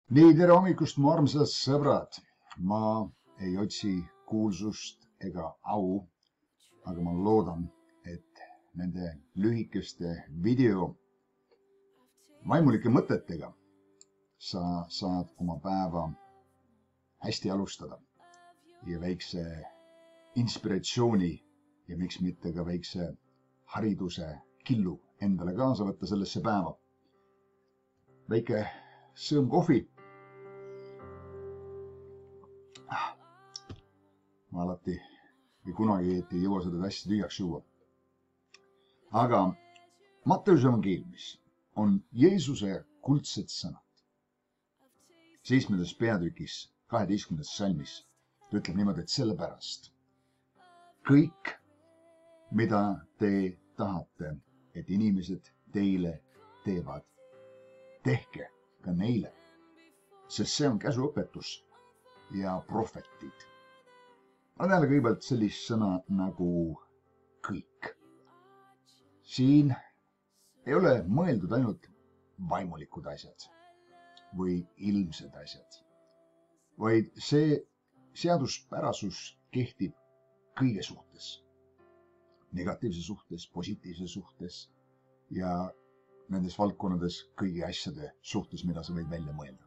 Nii, tere hommikust, mu armsad sõbrad. Ma ei otsi kuulsust ega au, aga ma loodan, et nende lühikeste video vaimulike mõtetega sa saad oma päeva hästi alustada ja väikse inspiratsiooni ja miks mitte ka väikse hariduse killu endale kaasa võtta sellesse päeva. Väike sõõm kohvi. Ma alati või kunagi ei jõua seda hästi tühjaks juua. Aga Matteuse evangeeliumis on Jeesuse kuldsed sõnad. 7. peatükis 12. salmis ta ütleb niimoodi, et sellepärast kõik, mida te tahate, et inimesed teile teevad, tehke ka neile, sest see on käsuõpetus ja prohvetid. Ma näen kõigepealt sellist sõna nagu kõik. Siin ei ole mõeldud ainult vaimulikud asjad või ilmsed asjad, vaid see seaduspärasus kehtib kõige suhtes. Negatiivse suhtes, positiivse suhtes ja nendes valdkonnades kõigi asjade suhtes, mida sa võid välja mõelda.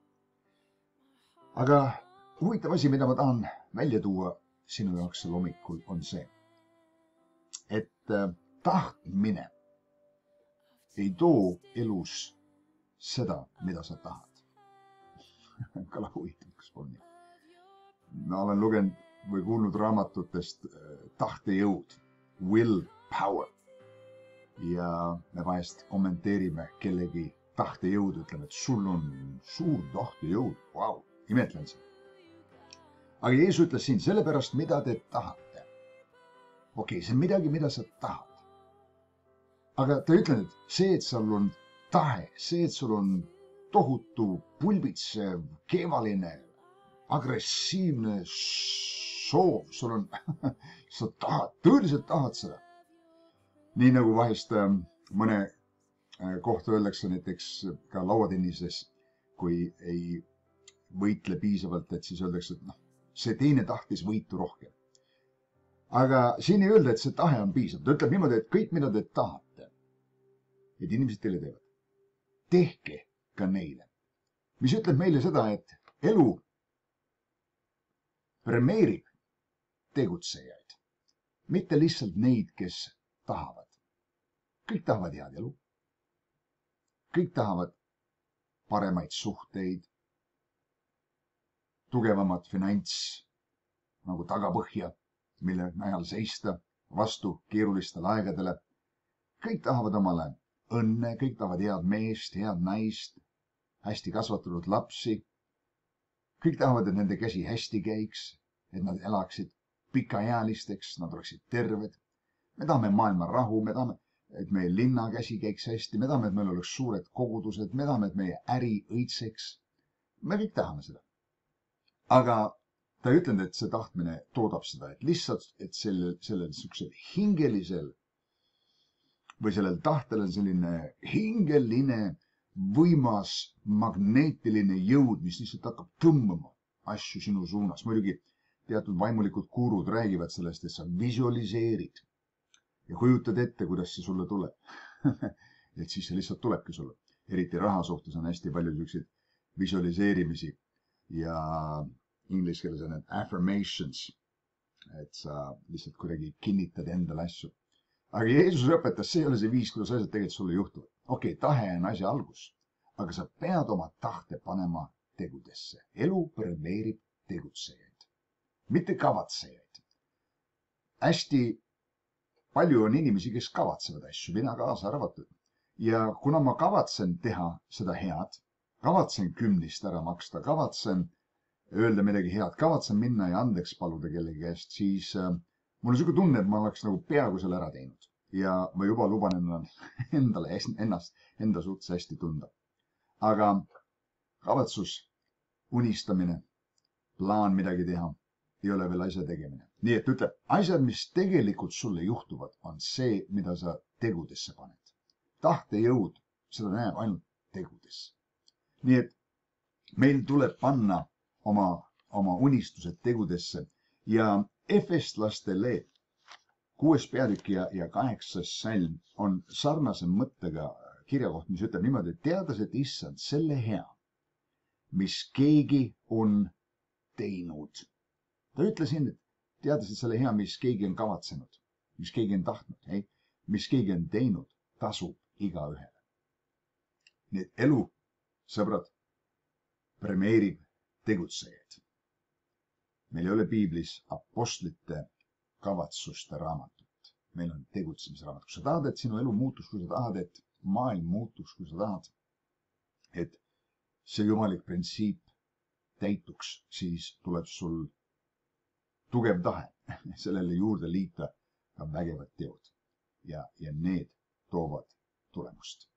Aga huvitav asi, mida ma tahan välja tuua sinu jaoks sel hommikul on see, et tahtmine ei too elus seda, mida sa tahad. Kala huvitav, kas on nii. Ma olen lugenud või kuulnud raamatutest tahtejõud, will power. Ja me vahest kommenteerime kellegi tahtejõudu, ütleme, et sul on suur tahtejõud, vau, imetlen seda. Aga Jeesus ütles siin, sellepärast, mida te tahate. Okei, see on midagi, mida sa tahad. Aga ta ütleb, et see, et sul on tahe, see, et sul on tohutu pulbitsev, keevaline, agressiivne soov, sul on, sa tahad, tõeliselt tahad seda. Nii nagu vahest mõne kohta öeldakse näiteks ka lauatennises, kui ei võitle piisavalt, et siis öeldakse, et see teine tahtis võitu rohkem. Aga siin ei öelda, et see tahe on piisav. Ta ütleb niimoodi, et kõik, mida te tahate, et inimesed teile teevad, tehke ka neile. Mis ütleb meile seda, et elu premeerib tegutsejaid, mitte lihtsalt neid, kes tahavad. Kõik tahavad head elu. Kõik tahavad paremaid suhteid, tugevamat finants nagu tagapõhja, mille najal seista vastu keerulistele aegadele. Kõik tahavad omale õnne, kõik tahavad head meest, head naist, hästi kasvatatud lapsi. Kõik tahavad, et nende käsi hästi käiks, et nad elaksid pikaealisteks, nad oleksid terved. Me tahame maailma rahu, me tahame, et meie linna käsi käiks hästi, me tahame, et meil oleks suured kogudused, me tahame, et meie äri õitseks. Me kõik tahame seda. Aga ta ei ütlenud, et see tahtmine toodab seda, et lihtsalt, et sellel niisugusel hingelisel või sellel tahtel on selline hingeline, võimas, magneetiline jõud, mis lihtsalt hakkab tõmbama asju sinu suunas. Muidugi teatud vaimulikud gurud räägivad sellest, et sa visualiseerid ja kujutad ette, kuidas see sulle tuleb. Et siis see lihtsalt tulebki sulle. Eriti raha suhtes on hästi palju selliseid visualiseerimisi. Ja inglise keeles on need affirmations, et sa lihtsalt kuidagi kinnitad endale asju. Aga Jeesus õpetas, see ei ole see viis, kuidas asjad tegelikult sulle juhtuvad. Okei, tahe on asja algus, aga sa pead oma tahte panema tegudesse. Elu premeerib tegutsejaid, mitte kavatsejaid. Hästi palju on inimesi, kes kavatsevad asju, mina kaasa arvatud. Ja kuna ma kavatsen teha seda head, kavatsen kümnist ära maksta, kavatsen öelda midagi head, kavatsen minna ja andeks paluda kellegi käest, siis mul on selline tunne, et ma oleks nagu peaaegu selle ära teinud. Ja ma juba luban endale ennast enda suhtes hästi tunda. Aga kavatsus, unistamine, plaan midagi teha, ei ole veel asja tegemine. Nii et ütleb, asjad, mis tegelikult sulle juhtuvad, on see, mida sa tegudesse paned. Tahtejõud, seda näeb ainult tegudes. Nii et meil tuleb panna oma unistused tegudesse ja Efeslastele 6. peatükk ja 8. salm on sarnase mõttega kirjakoht, mis ütleb niimoodi, et teades, et issand selle hea, mis keegi on teinud. Ta ütles siin, et teades, et selle hea, mis keegi on kavatsenud, mis keegi on tahtnud, mis keegi on teinud, tasub igaühele. Nii et elu, sõbrad, premeerib tegutsejaid. Meil ei ole piiblis apostlite kavatsuste raamatut. Meil on tegutsemisraamat. Kui sa tahad, et sinu elu muutuks, kui sa tahad, et maailm muutuks, kui sa tahad, et see jumalik printsiip täituks, siis tuleb sul tugev tahe sellele juurde liita ka vägevad teod ja need toovad tulemust.